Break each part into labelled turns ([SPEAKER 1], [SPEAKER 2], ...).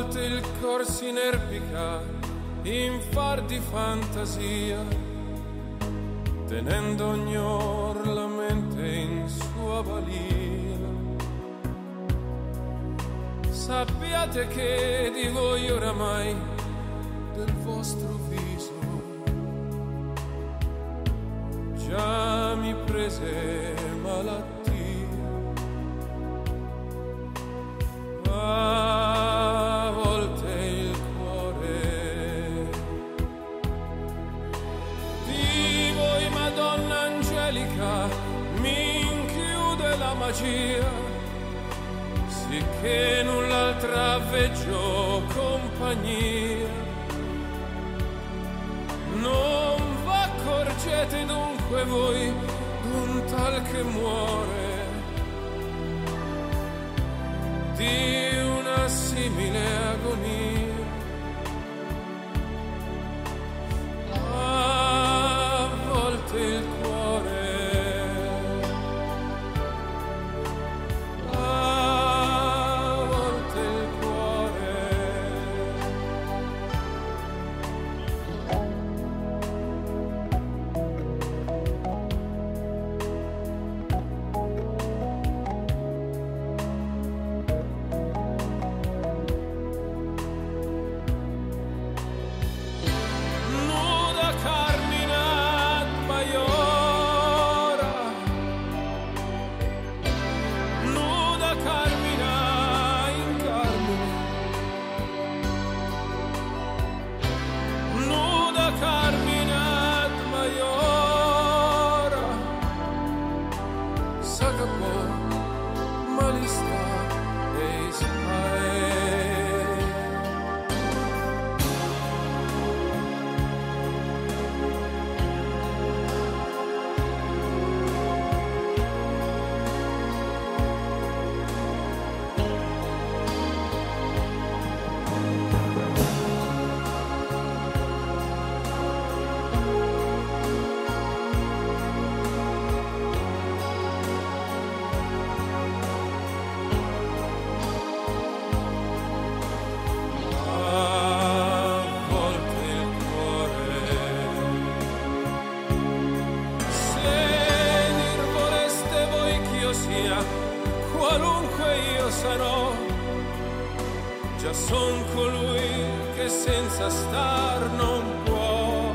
[SPEAKER 1] volte il cor si inerpica in far di fantasia, tenendo ognor la mente in sua balia. Sappiate che di voi oramai, del vostro viso, già mi prese malattia. A volte il cuore di voi, Madonna Angelica, mi inchiude la magia, sicché null'altra veggio compagnia. Non v'accorgete dunque voi d'un tal che muore, di una simile agonia. A volte il cuore, a volte il cuore. Qualunque io sarò, già son colui che senza star non può.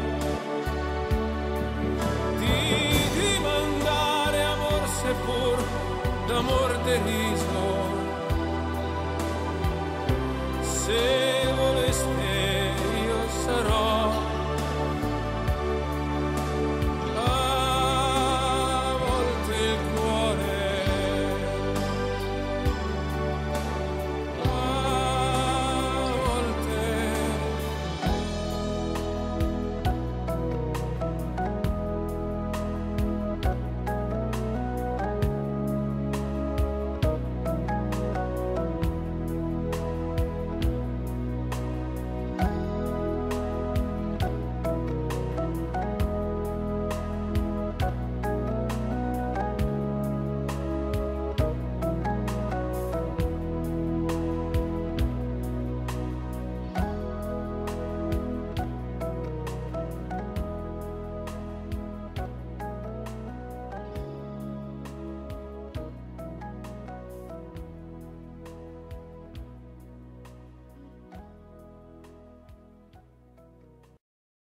[SPEAKER 1] Di dimandare amor seppur d'amor deriso, se